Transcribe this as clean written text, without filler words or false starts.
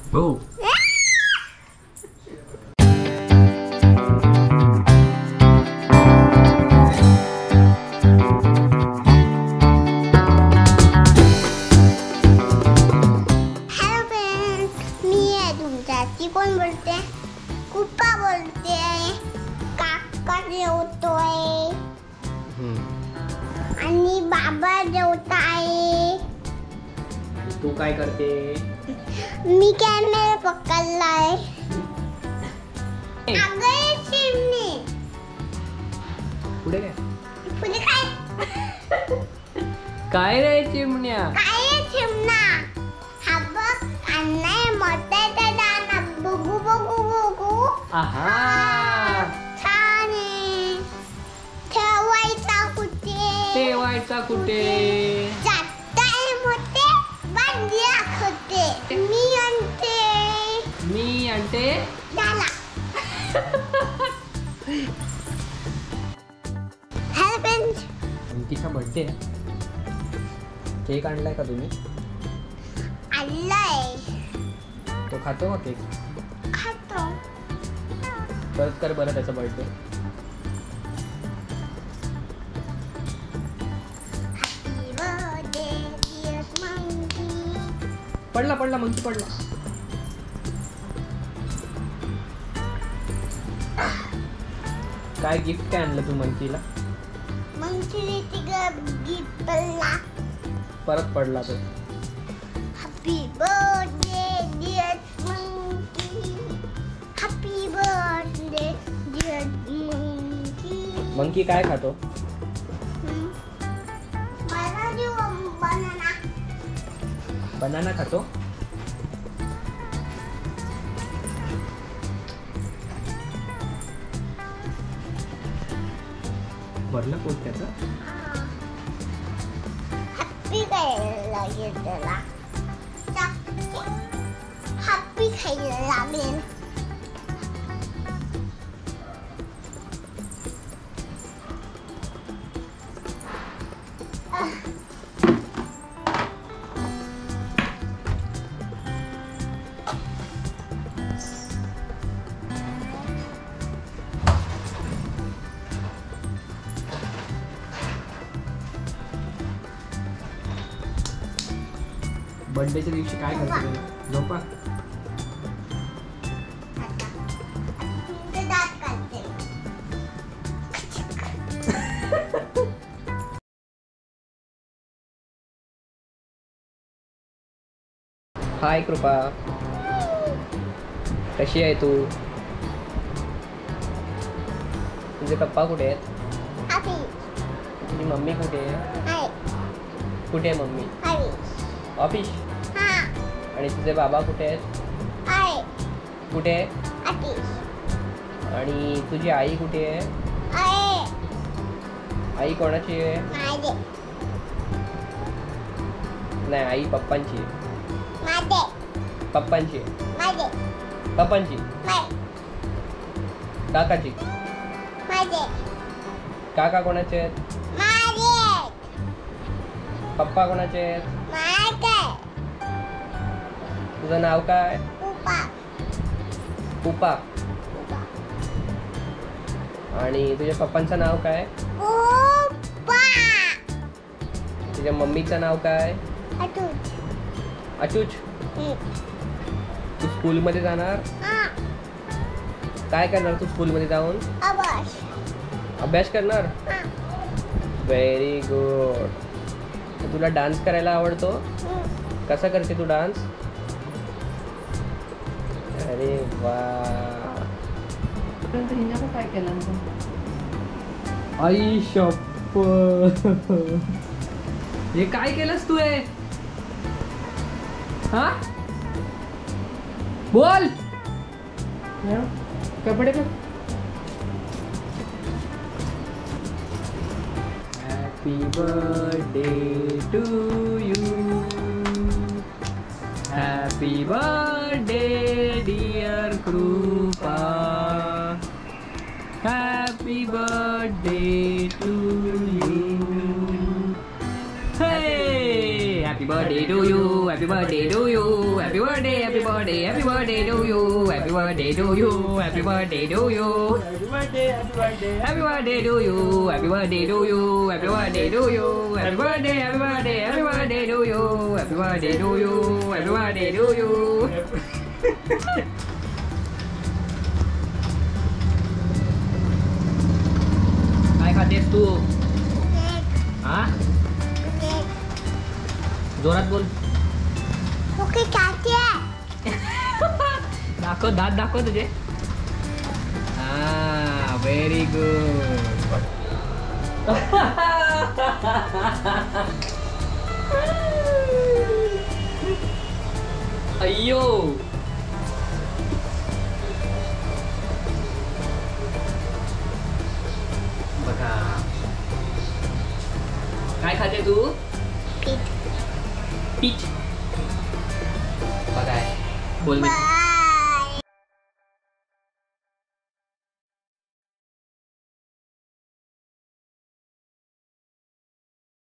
हो. कोण बोलते? कुप्पा बोलते. काका जेवतोय आणि बाबा जेवताय. आणि तू काय करते? मी कॅमेरा पकडलाय. अगं चिमणी पुढे काय? पुढे काय? काय रे चिमण्या? काय चिमणा? हा बघ अन्नाय मोठे दाना बघू बघू बघू. आहा. छान आहे. ठेवायचा कुठे? ठेवायचा कुठे? जाताय मोठे बांधिया होते. मी आणते झाला. Hello friends. Ankita birthday. Cake आणलाय का तुम्ही? आणलाय. तो खातो का केक? खातो. परत कर बरं त्याचा birthday. Happy birthday dear monkey. पडला मंकी पडला. काय गिफ्ट काय आणलं तू मंकीला? मंकीने गिफ्ट पडला. परत पडला तो. Happy birthday dear monkey. Happy birthday dear monkey. Monkey काय खातो? मला देऊ बनाना. बनाना खातो? भरलं पोट त्याचं? हॅपी खायला लागेल त्याला. हॅपी खायला लागेल. बर्थडेच्या दिवशी काय करतो तुम्ही? झोपा. तुमचे दात काढते. हाय कृपा, कशी आहे तू? तुझे पप्पा कुठे आहेत? हॅपी. तुझी मम्मी कुठे आहे? हाय. कुठे आहे मम्मी? हाय. ऑफिस. हा. आणि तुझे बाबा कुठे आहेत? हाय. कुठे आहे? ऑफिस. आणि तुझी आई कुठे आहे? हाय. आई कोणाची आहे? माझे. नाही, आई पप्पांची आहे. माझे. पप्पांची आहे. माझे. पप्पांची. माझे. काकाची. माझे. काका कोणाचे आहेत? माझे. पप्पा कोणाचे आहेत? माझे. तुझं नाव काय? उप्पा. पुपा. आणि तुझ्या पप्पांचं नाव काय? उप्पा. तुझ्या मम्मीचं नाव काय? अटूच. अचूच. तू स्कूलमध्ये जाणार? हा. काय करणार तू स्कूलमध्ये जाऊन? अबाश. अभ्यास करणार? हा. Very good. तुला डान्स करायला आवडतो? कसा करते तू डान्स? अरे वा. काय केलं? आई शप्पथ. हे काय केलंस तू? हे हा बोल. कपडे बघ. Happy birthday to you. Happy birthday dear Krupa. Happy birthday to you. Hey! Happy birthday to you. Happy birthday to you. Happy birthday. birthday, happy birthday, happy birthday to you, happy birthday to you, happy birthday to you, Happy birthday, happy birthday. happy birthday to you, happy birthday to you, happy birthday to you, happy birthday, happy birthday, happy birthday to you, happy birthday to you, happy birthday to you. काय खातेस तू? हा? जोरात बोल. Okay खाते दाखव, दात दाखव तुझे. हा, व्हेरी गुड. अय्यो. बघा काय खाते तू? पीच. बघाय बोल मी. बाय